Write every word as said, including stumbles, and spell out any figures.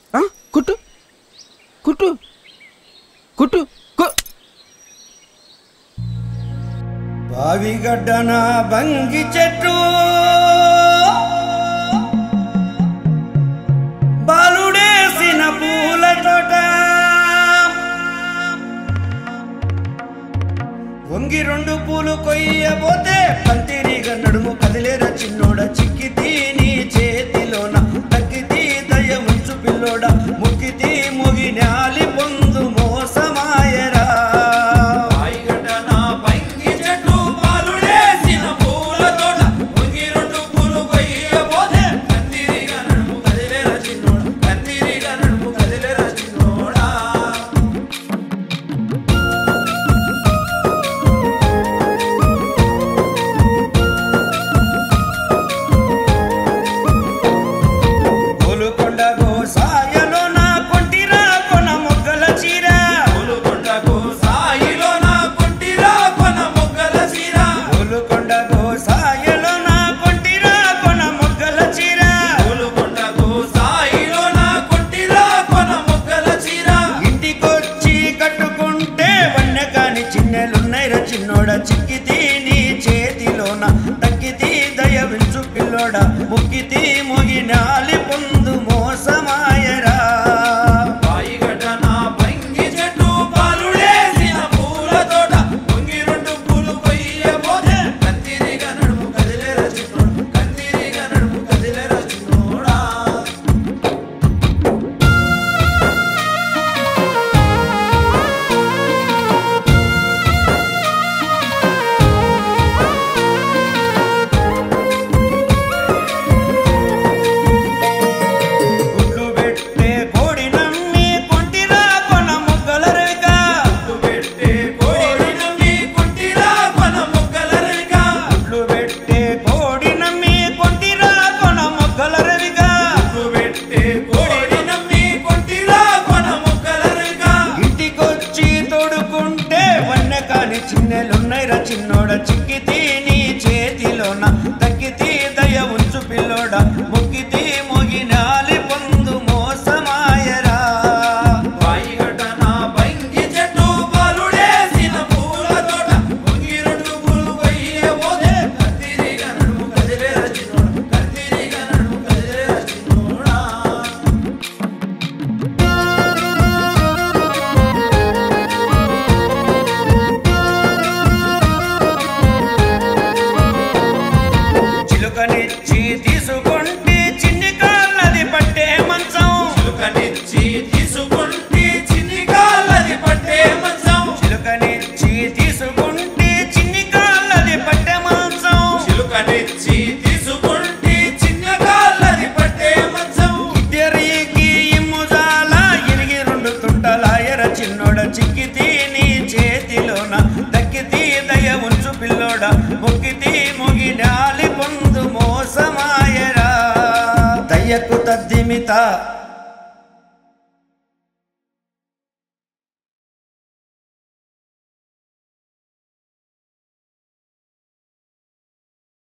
కుట్టు కుట్టు కుట్టు బావిగడ్డన బంగి చెట్టు బాలుడేసిన పూల తోట వంగి రెండు పూలు కొయ్యబోతే పంతిరిగా నడుము కదిలేర చిన్నోడ చిక్కితీ నీ చేతిలోన తక్కితీ దయ ఉంచు పిల్లోడ ముక్కితీ మొగి న్యాలి పొందు మోసమాయరా చిన్నోడ చిక్కితీ నీ చేతిలోన తక్కితీ దయ వించు పిల్లోడ ముక్కితీ మొగి నాలి పొందు మోసమాయరా చిన్నెలున్నైరా చిన్నోడ చిక్కితీ నీ చేతిలోన తక్కితీ దయ ఉంచు పిల్లోడ ముక్కితీ మొగి నాలి పొందు మోసమాయరా చిలుకనిచ్చి తీసుకుంటే చిన్ని కాళ్ళది పట్టే మంచం చిలుకనిచ్చి తీసుకుంటే చిన్ని కాళ్ళది పట్టే మంచం చిలుకనిచ్చి తీసుకుంటే చిన్ని కాళ్ళది పట్టే మంచం చిలుకనిచ్చి తీసుకుంటే చిన్ని కాళ్ళది పట్టే మంచం ఇద్దరికి ఇమ్ముజాల ఇరిగి రెండు తుంటలాయర చిన్నోడ చిక్కితీ నీ చేతిలోన దక్కితీ దయ ఉంచు పిల్లోడ ముక్కితీ మొగి నాలి పొందు మోసమాయరా దయ్యకు తద్దిమిత